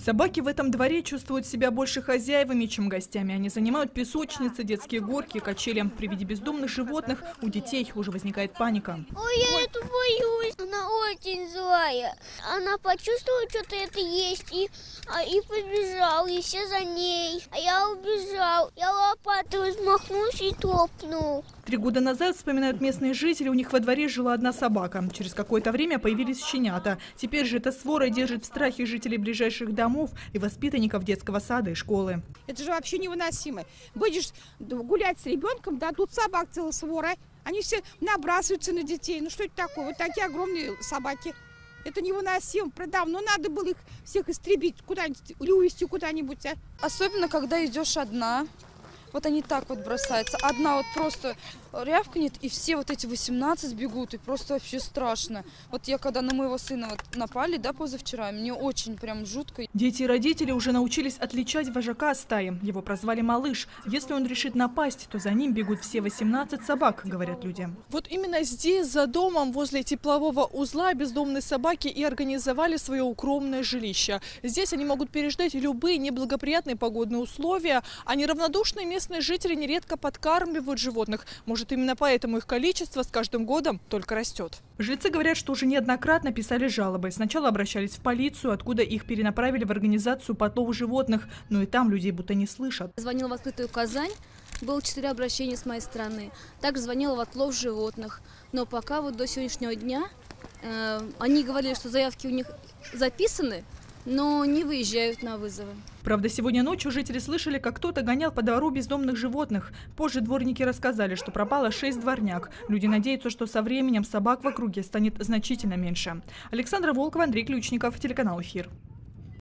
Собаки в этом дворе чувствуют себя больше хозяевами, чем гостями. Они занимают песочницы, детские горки, качели. При виде бездомных животных у детей уже возникает паника. Ой, я эту боюсь. Она очень злая. Она почувствовала, что-то это есть, и побежала, и все за ней. А я убежал. Я лопатой взмахнулся и топнул. 3 года назад, вспоминают местные жители, у них во дворе жила одна собака. Через какое-то время появились щенята. Теперь же эта свора держит в страхе жителей ближайших домов и воспитанников детского сада и школы. Это же вообще невыносимо. Будешь гулять с ребенком, да, тут собак целая свора. Они все набрасываются на детей. Ну что это такое? Вот такие огромные собаки. Это невыносимо. Давно надо было их всех истребить куда-нибудь или увезти куда-нибудь. Особенно, когда идешь одна. Вот они так вот бросаются. Одна вот просто рявкнет, и все вот эти 18 бегут, и просто вообще страшно. Вот я когда на моего сына вот напали, да, позавчера, мне очень прям жутко. Дети и родители уже научились отличать вожака стаи. Его прозвали «Малыш». Если он решит напасть, то за ним бегут все 18 собак, говорят люди. Вот именно здесь, за домом, возле теплового узла, бездомные собаки и организовали свое укромное жилище. Здесь они могут переждать любые неблагоприятные погодные условия, а неравнодушные местные жители нередко подкармливают животных. Может, именно поэтому их количество с каждым годом только растет. Жильцы говорят, что уже неоднократно писали жалобы. Сначала обращались в полицию, откуда их перенаправили в организацию по отлову животных. Но и там людей будто не слышат. Звонила в «Открытую Казань». Было 4 обращения с моей стороны. Также звонила в отлов животных. Но пока вот до сегодняшнего дня они говорили, что заявки у них записаны, но не выезжают на вызовы. Правда, сегодня ночью жители слышали, как кто-то гонял по двору бездомных животных. Позже дворники рассказали, что пропало 6 дворняг. Люди надеются, что со временем собак в округе станет значительно меньше. Александра Волкова, Андрей Ключников, телеканал «Эфир».